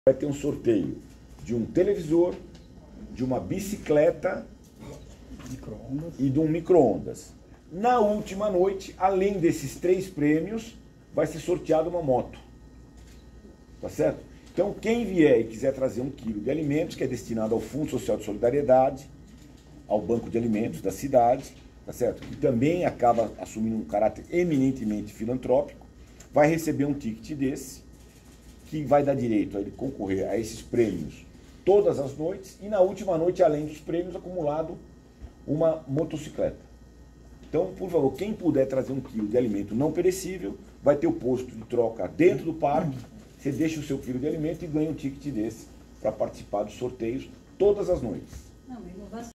vai ter um sorteio de um televisor, de uma bicicleta e de um micro-ondas. Na última noite, além desses 3 prêmios, vai ser sorteada uma moto. Tá certo? Então, quem vier e quiser trazer 1 quilo de alimentos, que é destinado ao Fundo Social de Solidariedade, ao Banco de Alimentos da cidade, tá certo? Que também acaba assumindo um caráter eminentemente filantrópico, vai receber um ticket desse, que vai dar direito a ele concorrer a esses prêmios todas as noites, e na última noite, além dos prêmios, acumulado uma motocicleta. Então, por favor, quem puder trazer 1 quilo de alimento não perecível, vai ter o posto de troca dentro do parque, você deixa o seu quilo de alimento e ganha um ticket desse para participar dos sorteios todas as noites.